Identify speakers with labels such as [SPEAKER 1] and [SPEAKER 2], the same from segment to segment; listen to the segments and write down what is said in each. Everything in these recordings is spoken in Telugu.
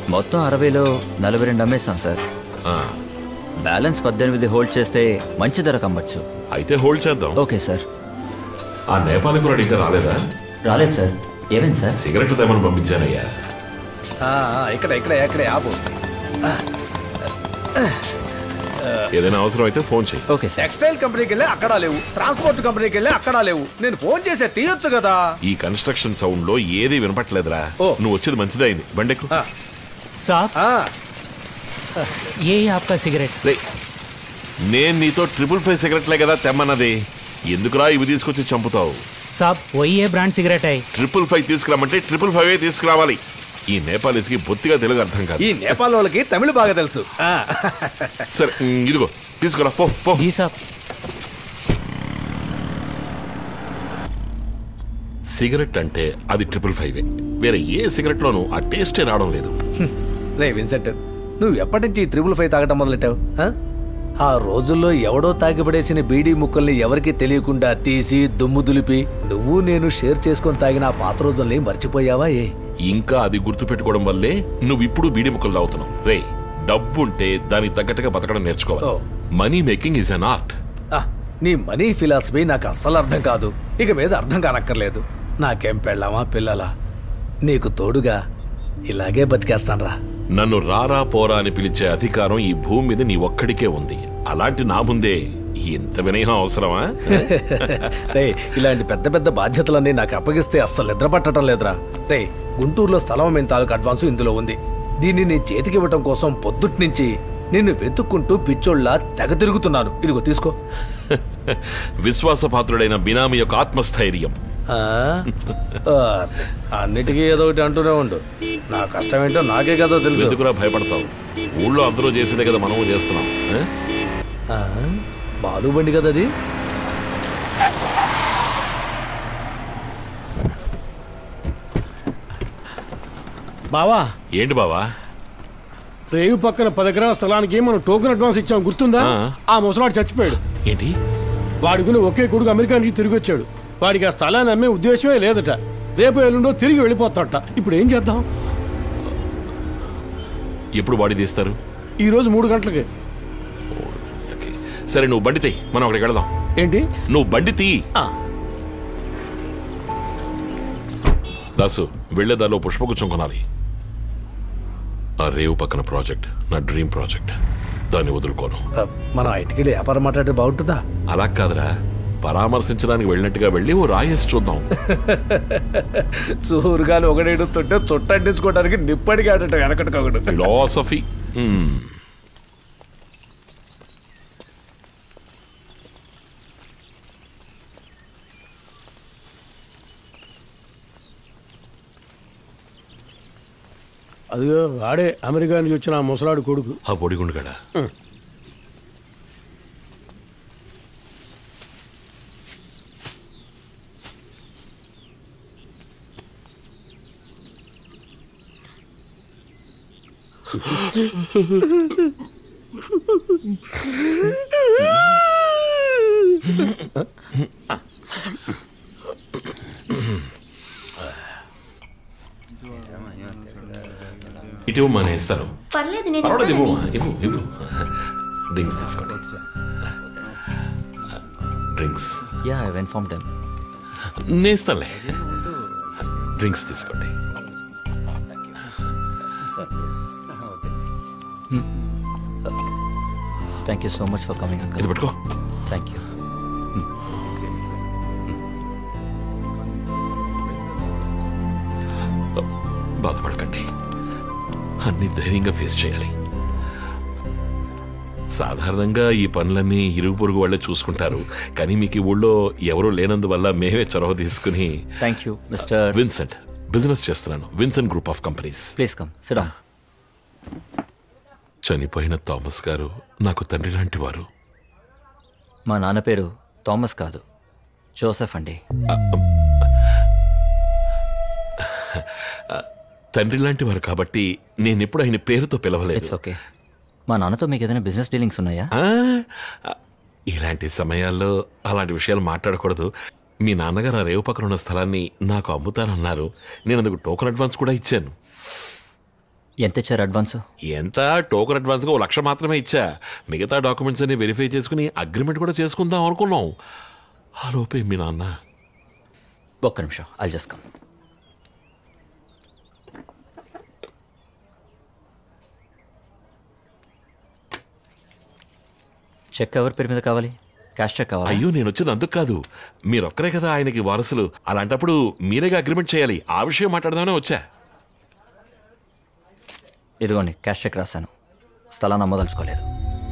[SPEAKER 1] మొత్తం 60లో 42 అమ్మేస్తాం సార్. బ్యాలెన్స్ 18 హోల్డ్ చేస్తే మంచి ధర కమ్మచ్చు.
[SPEAKER 2] అయితే హోల్డ్ చేద్దాం.
[SPEAKER 1] Okay sir.
[SPEAKER 2] ఆ నేపాలి కూడా ఇంకా రాలేదా?
[SPEAKER 1] రాలేదు సార్. ఏమైంది సార్?
[SPEAKER 2] సిగరెట్లు తేమని పంపించానయ్యా.
[SPEAKER 3] ఇక్కడ ఆపు.
[SPEAKER 2] ఏదైనా అవసరం అయితే ఫోన్ చేయి.
[SPEAKER 1] Okay sir.
[SPEAKER 3] టెక్స్టైల్ కంపెనీకి వెళ్ళి అక్కడ లేవు, ట్రాన్స్పోర్ట్ కంపెనీకి వెళ్ళి అక్కడ లేవు. నేను ఫోన్ చేసే తీయొచ్చు కదా.
[SPEAKER 2] ఈ కన్స్ట్రక్షన్ సౌండ్ లో ఏది వినపట్లేదురా. నువ్వు వచ్చేది మంచిదైంది. బండెక్కు.
[SPEAKER 4] साहब ये आपका सिगरेट.
[SPEAKER 2] నేను నీతో 555 సిగరెట్లే కదా తెమ్మన్నది. ఎందుకురా ఇవి తీసుకొచ్చి చంపుతావు?
[SPEAKER 4] साहब वही है ब्रांड सिगरेट है.
[SPEAKER 2] 555 తీసుకురామంటే 555 తీసుకురావాలి. ఈ నేపాలీస్కి బొత్తిగా తెలుగు అర్థం కాదు.
[SPEAKER 3] ఈ నేపాల్ వాళ్ళకి తమిళ బాగా తెలుసు.
[SPEAKER 2] సరే ఇదిగో తీసుకురా పో పో.
[SPEAKER 4] जी साहब.
[SPEAKER 2] సిగరెట్ అంటే అది 555. వేరే ఏ సిగరెట్ లోనూ ఆ టేస్టే రావడం లేదు.
[SPEAKER 3] రే విన్సెంట్, నువ్వు ఎప్పటి నుంచి 555 తాగటం మొదలెట్టావు? ఆ రోజుల్లో ఎవడో తాగిపడేసిన బీడీ ముక్కల్ని ఎవరికి తెలియకుండా తీసి దుమ్ము దులిపి నువ్వు నేను షేర్ చేసుకొని తాగిన ఆ పాత రోజుల్ని మర్చిపోయావా?
[SPEAKER 2] ఇంకా అది గుర్తు పెట్టుకోవడం వల్లే నువ్వు ఇప్పుడు బీడీ ముక్కలు తాగుతున్నావు. రే డబ్బుంటే దానికి తగ్గట్టుగా బతకడం నేర్చుకోవాలి. Money making is an art.
[SPEAKER 3] నీ మనీ ఫిలాసఫీ నాకు అస్సలు అర్థం కాదు. ఇక మీద అర్థం కానక్కర్లేదు. నాకేం పెళ్ళామా పిల్లలా? నీకు తోడుగా ఇలాగే బతికేస్తాన్రా.
[SPEAKER 2] నన్ను రారా పోరా అని పిలిచే అధికారం ఈ భూమి మీద నీ ఒక్కడికే ఉంది. అలాంటి నా ముందే ఇంత వినయం అవసరమా?
[SPEAKER 3] రే ఇలాంటి పెద్ద పెద్ద బాధ్యతలన్నీ నాకు అప్పగిస్తే అస్సలు నిద్ర పట్టడం లేదురా. రే గుంటూరులో స్థలం అమ్మిన తాలూకు అడ్వాన్సు ఇందులో ఉంది. దీన్ని నీ చేతికి ఇవ్వటం కోసం పొద్దుటి నుంచి నిన్ను వెతుక్కుంటూ పిచ్చోళ్ళ తెగ తిరుగుతున్నాను. ఇదిగో తీసుకో.
[SPEAKER 2] విశ్వాసపాత్రుడైన బినామీ యొక్క ఆత్మస్థైర్యం.
[SPEAKER 3] అన్నిటికీ ఏదో ఒకటి అంటూనే ఉండు. నా కష్టం ఏంటో నాకే కదా తెలుసు.
[SPEAKER 2] ఎందుకురా భయపడతావు? ఊళ్ళో అందరూ చేసేదే కదా మనము చేస్తున్నాం.
[SPEAKER 3] బాలు బండి కదా అది.
[SPEAKER 5] బావా.
[SPEAKER 2] ఏంటి బావా?
[SPEAKER 5] రేవు పక్కన 10 ఎకరాల స్థలానికి మనం టోకెన్ అడ్వాన్స్ ఇచ్చాం, గుర్తుందా? ఆ ముసలాడు చచ్చిపోయాడు.
[SPEAKER 2] ఏంటి?
[SPEAKER 5] వాడుకుని ఒకే కొడుకు అమెరికా నుంచి తిరిగి వచ్చాడు. వాడికి ఆ స్థలాన్ని అమ్మే ఉద్దేశమే లేదట. రేపు ఎల్లుండో తిరిగి వెళ్ళిపోతాడట. ఇప్పుడు ఏం చేద్దాం?
[SPEAKER 2] ఎప్పుడు బాడీ తీస్తారు?
[SPEAKER 5] ఈరోజు 3 గంటలకి.
[SPEAKER 2] సరే నువ్వు బండి తీ, మనం అక్కడికి వెళదాం.
[SPEAKER 5] ఏంటి?
[SPEAKER 2] నువ్వు బండి తీ. దాసు వెళ్లేదాలో పుష్పగుచ్చం కొనాలి. ఆ రేవు పక్కన ప్రాజెక్ట్ నా డ్రీమ్ ప్రాజెక్ట్. దాన్ని వదులుకోను.
[SPEAKER 3] మనం ఐటికి వ్యాపారం మాట్లాడితే బాగుంటుందా?
[SPEAKER 2] అలా కాదురా, పరామర్శించడానికి వెళ్ళినట్టుగా వెళ్ళి ఓ రాయేసి చూద్దాం.
[SPEAKER 3] సూరుగాలు ఒకడేడుతుంటే చుట్టంటించుకోవడానికి నిప్పటికి ఆడట వెనకట్టుకోకూడదు.
[SPEAKER 2] ఫిలాసఫీ.
[SPEAKER 5] అదిగో వాడే అమెరికా నుంచి వచ్చిన ఆ ముసలాడు కొడుకు.
[SPEAKER 2] ఆ పొడిగుండుగాడా? ఇటు మన ఇస్తాను. డ్రింక్స్ తీసుకోండి. డ్రింక్స్ నేను ఇస్తానులే. డ్రింక్స్ తీసుకోండి.
[SPEAKER 1] Thank you so much for coming uncle.
[SPEAKER 2] ఇది పెట్టుకో.
[SPEAKER 1] Thank you.
[SPEAKER 2] బాధపడకండి, అన్ని ధైర్యంగా ఫేస్ చేయాలి. సాధారణంగా ఈ పనులన్నీ ఇరుగు పొరుగు వాళ్ళే చూసుకుంటారు, కానీ మీకు ఈ ఊళ్ళో ఎవరూ లేనందువల్ల మేమే చొరవ తీసుకుని.
[SPEAKER 1] Thank you mister
[SPEAKER 2] Vincent. Business చేస్తున్నాను, Vincent group of companies.
[SPEAKER 1] Please come sit down.
[SPEAKER 2] చనిపోయిన థామస్ గారు నాకు తండ్రి లాంటి వారు.
[SPEAKER 1] మా నాన్న పేరు థామస్ కాదు, జోసెఫ్ అండి.
[SPEAKER 2] తండ్రి లాంటి వారు కాబట్టి నేను ఎప్పుడు ఆయన పేరుతో పిలవలేదు.
[SPEAKER 1] It's okay. మా నాన్నతో మీకు ఏదైనా బిజినెస్ డీలింగ్స్ ఉన్నాయా?
[SPEAKER 2] ఇలాంటి సమయాల్లో అలాంటి విషయాలు మాట్లాడకూడదు. మీ నాన్నగారు ఆ రేవు పక్కన ఉన్న స్థలాన్ని నాకు అమ్ముతానన్నారు. నేను అందుకు టోకెన్ అడ్వాన్స్ కూడా ఇచ్చాను.
[SPEAKER 1] ఎంత ఇచ్చారు అడ్వాన్స్?
[SPEAKER 2] ఎంత టోకన్ అడ్వాన్స్గా 1 లక్ష మాత్రమే ఇచ్చా. మిగతా డాక్యుమెంట్స్ అన్ని వెరిఫై చేసుకుని అగ్రిమెంట్ కూడా చేసుకుందాం అనుకున్నాం. ఆ లోపే మీ నాన్న.
[SPEAKER 1] ఒక్క నిమిషం, ఐల్ జస్ట్ కమ్. చెక్ ఎవరి పేరు మీద కావాలి? క్యాష్ చెక్ కావాలి?
[SPEAKER 2] అయ్యో, నేను వచ్చేది అందుకు కాదు. మీరొక్కరే కదా ఆయనకి వారసులు. అలాంటప్పుడు మీరేగా అగ్రిమెంట్ చేయాలి. ఆ విషయం మాట్లాడదామనే వచ్చా.
[SPEAKER 1] ఇదిగోండి, క్యాష్ చెక్ రాశాను. స్థలాన్ని అమ్మదలుచుకోలేదు.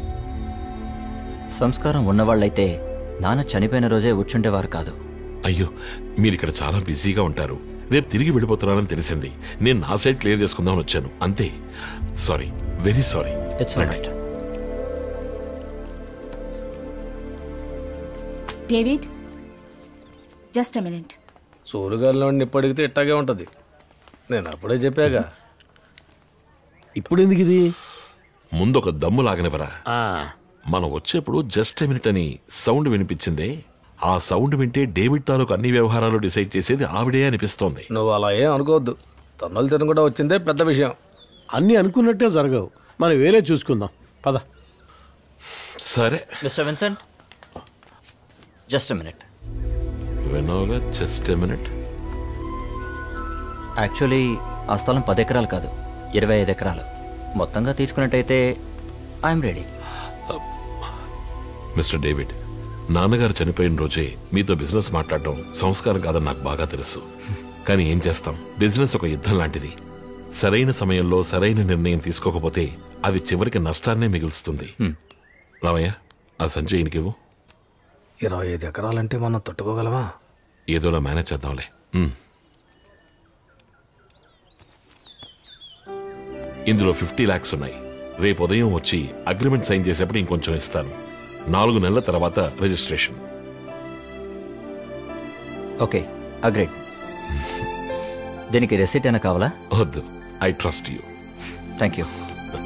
[SPEAKER 1] సంస్కారం ఉన్నవాళ్ళైతే నాన్న చనిపోయిన రోజే వచ్చుండేవారు కాదు.
[SPEAKER 2] అయ్యో, మీరిక్కడ చాలా బిజీగా ఉంటారు. రేపు తిరిగి వెళ్ళిపోతున్నానని తెలిసింది. నేను నా సైడ్ క్లియర్ చేసుకుందామని వచ్చాను అంతే. Sorry, very sorry.
[SPEAKER 1] It's all right.
[SPEAKER 6] David, just a minute.
[SPEAKER 3] సూరుగారిలో నిప్పడిగితే ఇట్టాగే ఉంటుంది. నేను అప్పుడే చెప్పాగా.
[SPEAKER 5] ఇప్పుడు ఎందుకు ఇది?
[SPEAKER 2] ముందు ఒక దమ్ము లాగనివరా. మనం వచ్చేప్పుడు జస్ట్ ఎ మినిట్ అని సౌండ్ వినిపించిందే. ఆ సౌండ్ వింటే డేవిడ్ తాలూకు అన్ని వ్యవహారాలు డిసైడ్ చేసేది ఆవిడే అనిపిస్తోంది.
[SPEAKER 3] నువ్వు అలా ఏం అనుకోవద్దు. తన్నులు తిన కూడా వచ్చిందే పెద్ద విషయం.
[SPEAKER 5] అన్నీ అనుకున్నట్టే జరగవు. మనం వేరే చూసుకుందాం పద.
[SPEAKER 2] సరే
[SPEAKER 1] mister Vincent, just a minute.
[SPEAKER 2] వినోగా, జస్ట్ ఎ మినిట్.
[SPEAKER 1] యాక్చువల్లీ ఆ స్థలం 10 ఎకరాలు కాదు, 25 ఎకరాలు. మొత్తంగా తీసుకున్నట్టయితే ఐఎమ్ రెడీ.
[SPEAKER 2] మిస్టర్ డేవిడ్, నాన్నగారు చనిపోయిన రోజే మీతో బిజినెస్ మాట్లాడటం సంస్కారం కాదని నాకు బాగా తెలుసు. కానీ ఏం చేస్తాం, బిజినెస్ ఒక యుద్ధం లాంటిది. సరైన సమయంలో సరైన నిర్ణయం తీసుకోకపోతే అది చివరికి నష్టాన్నే మిగులుస్తుంది. రామయ్య, ఆ సంజయ్కి ఇవ్వు.
[SPEAKER 3] 25 ఎకరాలంటే మనం తట్టుకోగలమా?
[SPEAKER 2] ఏదోలా మేనేజ్ చేద్దాంలే. ఇందులో 50 lakhs ఉన్నాయి. రేపు ఉదయం వచ్చి అగ్రిమెంట్ సైన్ చేసేప్పుడు ఇంకొంచెం ఇస్తాను. 4 నెలల తర్వాత రిజిస్ట్రేషన్.
[SPEAKER 1] Okay, agreed. దీనికి రెసిట్ అయినా కావాలా?
[SPEAKER 2] వద్దు, I trust you.
[SPEAKER 1] Thank you.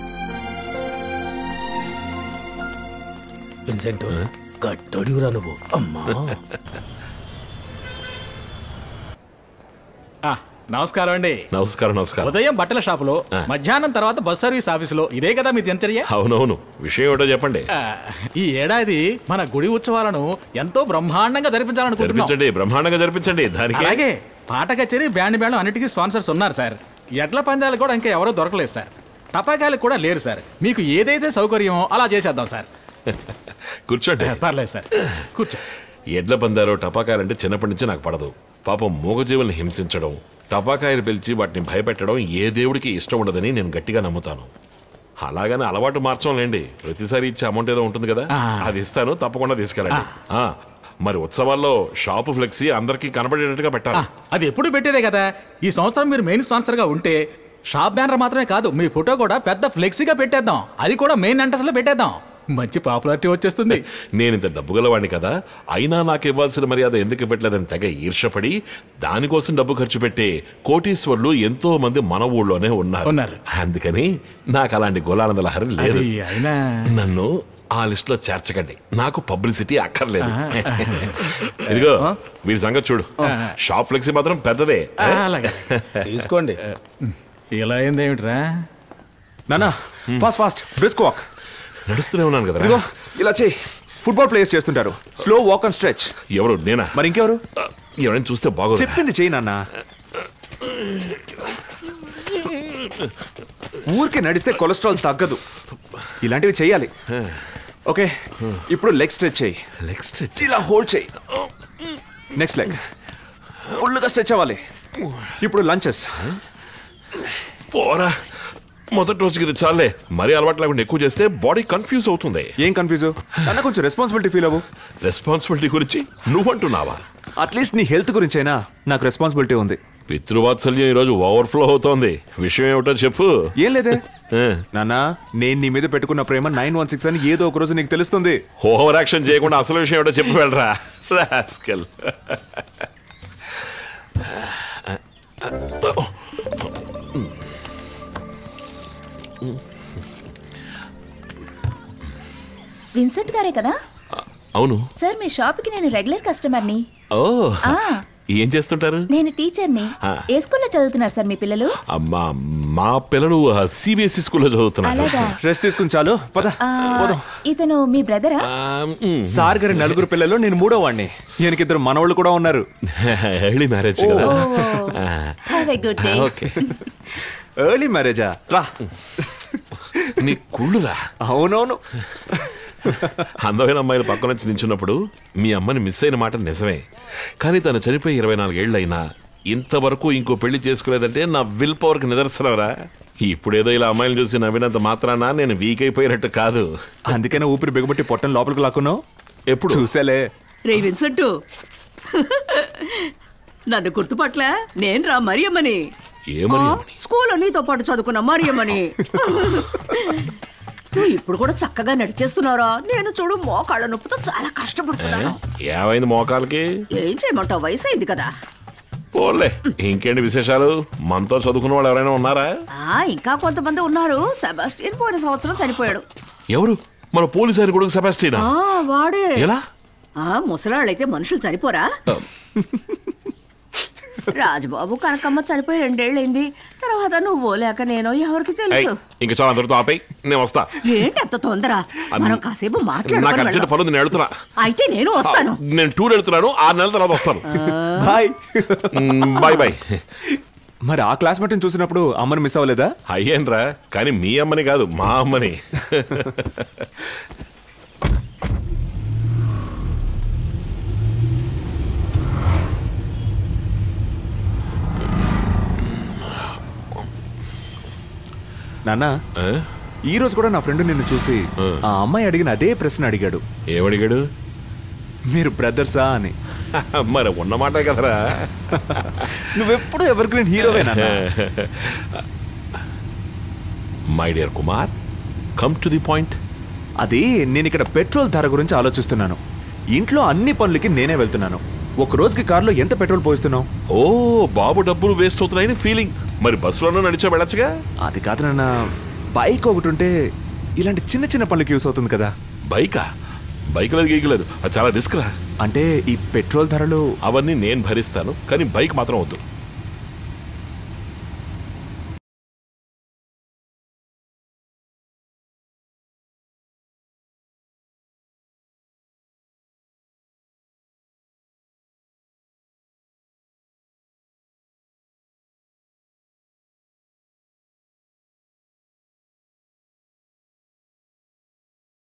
[SPEAKER 3] Vincent, గట్టడివురా నువ్వు. అమ్మా,
[SPEAKER 7] నమస్కారం అండి.
[SPEAKER 2] నమస్కారం. నమస్కారం.
[SPEAKER 7] ఉదయం బట్టల షాపులో, మధ్యాహ్నం తర్వాత బస్ సర్వీస్ ఆఫీసులో. ఇదే కదా మీ దినచర్య?
[SPEAKER 2] అవునవును. విషయం ఏమిటో చెప్పండి.
[SPEAKER 7] ఈ ఏడాది మన గుడి ఉత్సవాలను ఎంతో బ్రహ్మాండంగా జరిపించాలనుకుంటున్నాం.
[SPEAKER 2] జరిపించండి, బ్రహ్మాండంగా జరిపించండి. దానికి
[SPEAKER 7] అలాగే పాట కచేరీ, బ్యాండ్ మేళం అన్నిటికీ స్పాన్సర్స్ ఉన్నారు సార్. ఎడ్ల పందాలు కూడా ఇంకా ఎవరో దొరకలేదు సార్. టపాకాయలకు కూడా లేరు సార్. మీకు ఏదైతే సౌకర్యమో అలా చేసేద్దాం సార్.
[SPEAKER 2] కూర్చోండి.
[SPEAKER 7] పర్లేదు సార్, కూర్చో.
[SPEAKER 2] ఎడ్ల పందాలు, టపాకాయలంటే చిన్నప్పటి నుంచి నాకు పడదు. పాపం మూగజీవుల్ని హింసించడం, టపాకాయలు పిలిచి వాటిని భయపెట్టడం ఏ దేవుడికి ఇష్టం ఉండదని నేను గట్టిగా నమ్ముతాను. అలాగని అలవాటు మార్చడం లేండి. ప్రతిసారి ఇచ్చే అమౌంట్ ఏదో ఉంటుంది కదా, అది ఇస్తాను, తప్పకుండా తీసుకెళ్ళండి. మరి ఉత్సవాల్లో షాపు ఫ్లెక్సీ అందరికీ కనబడేటట్టుగా పెట్టాలి.
[SPEAKER 7] అది ఎప్పుడు పెట్టేదే కదా. ఈ సంవత్సరం మీరు మెయిన్ స్పాన్సర్ గా ఉంటే షాప్ బ్యానర్ మాత్రమే కాదు, మీ ఫోటో కూడా పెద్ద ఫ్లెక్సీగా పెట్టేద్దాం. అది కూడా మెయిన్ ఎంట్రన్స్ లో పెట్టేద్దాం. మంచి పాపులారిటీ వచ్చేస్తుంది.
[SPEAKER 2] నేను ఇంత డబ్బు గలవాడిని కదా, అయినా నాకు ఇవ్వాల్సిన మర్యాద ఎందుకు ఇవ్వట్లేదని తెగ ఈర్షపడి దానికోసం డబ్బు ఖర్చు పెట్టే కోటీశ్వర్లు ఎంతో మంది మన ఊళ్ళోనే ఉన్నారు. అందుకని నాకు అలాంటి గోలానంద లహరి లేదు. నన్ను ఆ లిస్ట్ లో చేర్చకండి. నాకు పబ్లిసిటీ అక్కర్లేదు. ఇదిగో వీరి సంగతి చూడు. షాప్ ఫ్లెక్సీ మాత్రం పెద్దదే.
[SPEAKER 3] తీసుకోండి.
[SPEAKER 7] ఇలా అయిందేమిట్రా
[SPEAKER 8] నానా? Fast fast brisk walk.
[SPEAKER 2] నడుస్తూనే ఉన్నాను కదా.
[SPEAKER 8] ఇలా చేయి. ఫుట్బాల్ ప్లేయర్స్ చేస్తుంటారు. Slow walk and stretch.
[SPEAKER 2] ఎవరు? నేనా?
[SPEAKER 8] మరి ఇంకెవరు?
[SPEAKER 2] ఎవరైనా చూస్తే బాగోదు.
[SPEAKER 8] చెప్పింది చేయి నాన్న. ఊరికే నడిస్తే కొలెస్ట్రాల్ తగ్గదు. ఇలాంటివి చేయాలి. ఓకే, ఇప్పుడు లెగ్ స్ట్రెచ్ చేయి.
[SPEAKER 2] లెగ్ స్ట్రెచ్
[SPEAKER 8] ఇలా హోల్డ్ చేయి. నెక్స్ట్ లెగ్ ఫుల్గా స్ట్రెచ్ అవ్వాలి. ఇప్పుడు లంచెస్.
[SPEAKER 2] పోరా, మొదటి రోజుకి ఇది చాలే. మరీ అలవాటు లేకుండా ఎక్కువ చేస్తే బాడీ కన్ఫ్యూజ్ అవుతుంది.
[SPEAKER 8] ఏం కన్ఫ్యూజ్? అన్న కొంచెం రెస్పాన్సిబిలిటీ ఫీల్ అవ్వు.
[SPEAKER 2] రెస్పాన్సిబిలిటీ గురించి నువ్వంటున్నావా?
[SPEAKER 8] అట్లీస్ట్ నీ హెల్త్ గురించి అయినా నాకు రెస్పాన్సిబిలిటీ ఉంది.
[SPEAKER 2] పితృవాత్సల్యం ఈరోజు ఓవర్ఫ్లో అవుతోంది. విషయం ఏమిటో చెప్పు.
[SPEAKER 8] ఏం లేదే నాన్న, నేను నీ మీద పెట్టుకున్న ప్రేమ 916 అని ఏదో ఒక రోజు నీకు తెలుస్తుంది.
[SPEAKER 2] ఓవర్ యాక్షన్ చేయకుండా అసలు విషయం ఏమిటో చెప్పు వెళ్ళరా. రాస్కెల్.
[SPEAKER 6] విన్సెంట్ గారే కదా?
[SPEAKER 2] అవును
[SPEAKER 6] సార్, మీ షాప్ కి నేను రెగ్యులర్ కస్టమర్ని.
[SPEAKER 2] ఓ, ఏం చేస్తుంటారు?
[SPEAKER 6] నేను టీచర్ని. ఏ స్కూల్లో చదువుతున్నారు సార్ మీ పిల్లలు?
[SPEAKER 2] అమ్మా, మా పిల్లలు సిబిఎస్ఈ స్కూల్లో చదువుతున్నారు.
[SPEAKER 6] అలాగా
[SPEAKER 8] రెస్ట్ తీసుకుని చాలు పద.
[SPEAKER 6] ఇతను మీ బ్రదరా?
[SPEAKER 8] సార్ గారి 4 పిల్లలు, నేను 3వ వాడిని. ఈయనకి 2 మనవాళ్ళు కూడా ఉన్నారు.
[SPEAKER 2] ఎర్లీ మ్యారేజ్ కదా.
[SPEAKER 6] Have a good day.
[SPEAKER 2] Okay.
[SPEAKER 8] Early మ్యారేజా? రా.
[SPEAKER 2] నీ కుళ్ళురా.
[SPEAKER 8] అవునవును.
[SPEAKER 2] అందమైన అమ్మాయిలు పక్కన నుంచి నించున్నప్పుడు మీ అమ్మని మిస్ అయిన మాట నిజమే. కానీ తను చనిపోయి 24 ఏళ్ళైనా ఇంతవరకు ఇంకో పెళ్లి చేసుకోలేదంటే నా విల్ పవర్కి నిదర్శనరా. ఇప్పుడేదో ఇలా అమ్మాయిలు చూసి నవ్వినంత మాత్రాన నేను వీక్ అయిపోయినట్టు కాదు.
[SPEAKER 8] అందుకనే ఊపిరి బిగబట్టి పొట్టను లోపలికి లాక్కున్నావు.
[SPEAKER 2] ఎప్పుడు
[SPEAKER 8] చూసాలే.
[SPEAKER 9] రే విన్సెంట్, నన్ను గుర్తుపట్లే? నేను రా మరియమ్మని. స్కూల్లో నీతో పాటు చదువుకున్న మరియమ్మని. నువ్వు ఇప్పుడు కూడా చక్కగా నడిచేస్తున్నారా? నేను చూడు మోకాళ్ళ నొప్పితో చాలా కష్టపడుతున్నాను.
[SPEAKER 2] ఏమైంది మోకాలకి?
[SPEAKER 9] ఏం చేయమంటావు, వయసు అయింది కదా.
[SPEAKER 2] పోలే, ఇంకేంటి విశేషాలు? మనతో చదువుకున్న వాళ్ళు ఎవరైనా ఉన్నారా?
[SPEAKER 9] ఇంకా కొంతమంది ఉన్నారు. సెబాస్టియన్ పోయిన సంవత్సరం చనిపోయాడు.
[SPEAKER 2] ఎవరు? మన పోలీసు ఆయన కొడుకు సెబాస్టియనా?
[SPEAKER 9] వాడే.
[SPEAKER 2] ఎలా?
[SPEAKER 9] ముసలాళ్ళైతే మనుషులు చనిపోరా? రాజబాబు కనకమ్మ చనిపోయి 2 ఏళ్ళైంది. తర్వాత నువ్వు లేక నేను, ఎవరికి తెలుసు.
[SPEAKER 2] ఇంకా చాలా అందరితో ఆపై నేను వస్తా.
[SPEAKER 9] ఏంటి అంత తొందర? మనం కాసేపు
[SPEAKER 2] నాకు అర్జెంట్ పనుంది, నేను వెళ్తున్నా.
[SPEAKER 9] అయితే నేను వస్తాను.
[SPEAKER 2] నేను టూర్ వెళ్తున్నాను, 6 నెలల తర్వాత వస్తాను.
[SPEAKER 8] బాయ్.
[SPEAKER 2] Bye bye.
[SPEAKER 8] మరి ఆ క్లాస్మేట్ని చూసినప్పుడు అమ్మని మిస్ అవ్వలేదా?
[SPEAKER 2] అయ్యేనరా, కానీ మీ అమ్మని కాదు, మా అమ్మని.
[SPEAKER 8] నాన్న, ఈ రోజు కూడా నా ఫ్రెండ్ నిన్ను చూసి ఆ అమ్మాయి అడిగిన అదే ప్రశ్న అడిగాడు.
[SPEAKER 2] ఏమడిగాడు?
[SPEAKER 8] మీరు బ్రదర్సా అని.
[SPEAKER 2] మరి ఉన్నమాటే కదరా.
[SPEAKER 8] నువ్వెప్పుడు ఎవర్ గ్రీన్ హీరోవేనా?
[SPEAKER 2] My dear Kumar, come to the point.
[SPEAKER 8] అది నేను ఇక్కడ పెట్రోల్ ధర గురించి ఆలోచిస్తున్నాను. ఇంట్లో అన్ని పనులకి నేనే వెళ్తున్నాను. ఒక రోజుకి కారులో ఎంత పెట్రోల్ పోయిస్తున్నావు?
[SPEAKER 2] ఓ బాబు, డబ్బులు వేస్ట్ అవుతున్నాయని ఫీలింగ్. మరి బస్సులోనూ నడిచా వెళ్ళచ్చుగా.
[SPEAKER 8] అది కాదు నాన్న, బైక్ ఒకటి ఉంటే ఇలాంటి చిన్న చిన్న పనులకి యూస్ అవుతుంది కదా.
[SPEAKER 2] బైకా? బైక్ లేదు గీయలేదు, అది చాలా రిస్క్ రా.
[SPEAKER 8] అంటే ఈ పెట్రోల్ ధరలు
[SPEAKER 2] అవన్నీ నేను భరిస్తాను, కానీ బైక్ మాత్రం వద్దు.